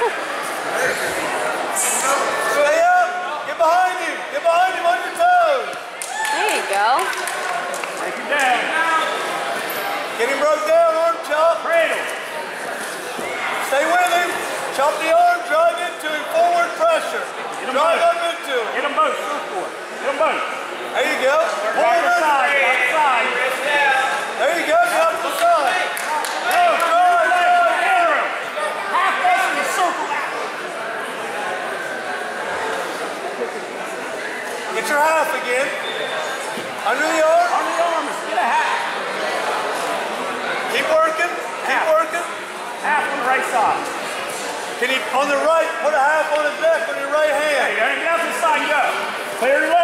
Stay up. Get behind him. Get behind him on your toes. There you go. Take him down. Get him broke down, arm chop. Cradle. Stay with him. Chop the arm, drive into him. Forward pressure. Drive up into him. Hit them both. Surfboard. Hit them both. There you go. Back to side. Back to side. There you go. Get out to the side. Go. Arrow. Half face and circle out. Get your half again. Under the arm. Under the arm. Get a half. Keep working. Keep working. Half on the right side. Can you, on the right, put a half on his neck with your right hand. There you go. Get out to the side and go. Clear your leg.